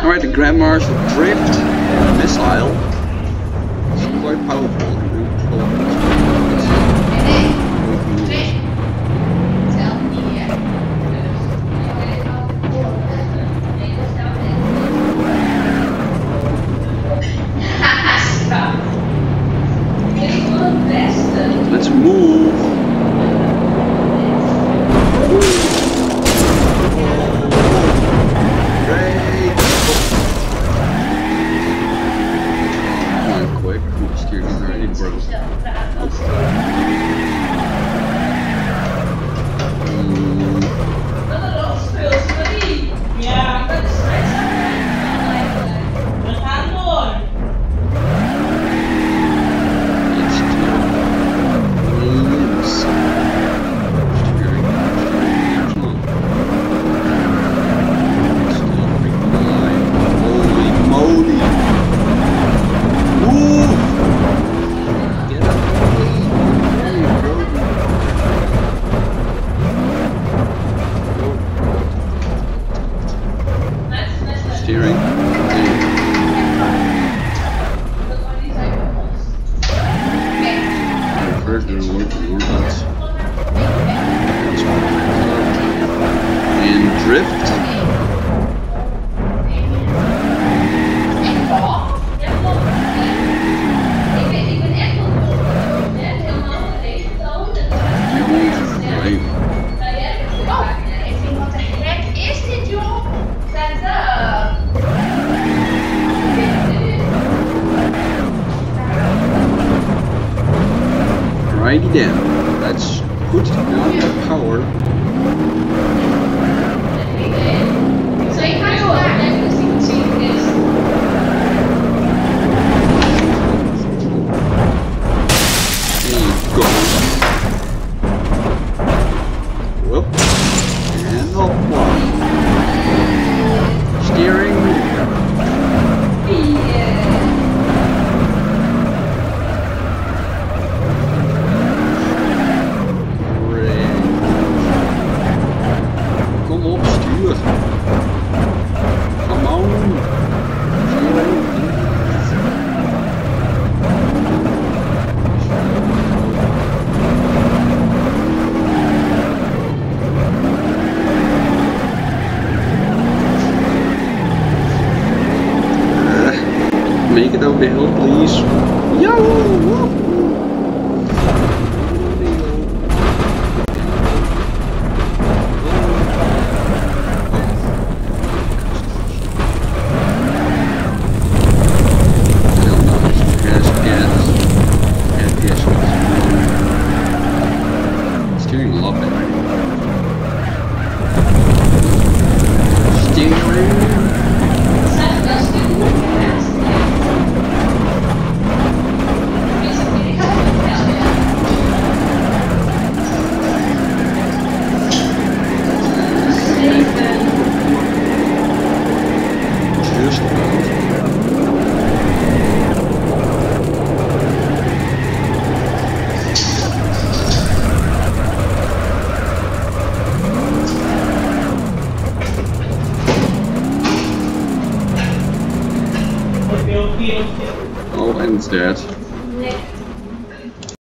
Alright, the Grand Marshal Drift missile. It's quite powerful. Let's move. Great. Come on, quick. The steering's already broke. Steering. First, we're working robots. And drift. Righty down. Let's put down the power. There you go. Whoop. And up. Steering. Kom op, stuur. Come on. Make it over the hill, please. Yo! Steering a lot better. Steering. Just oh, and it's dead.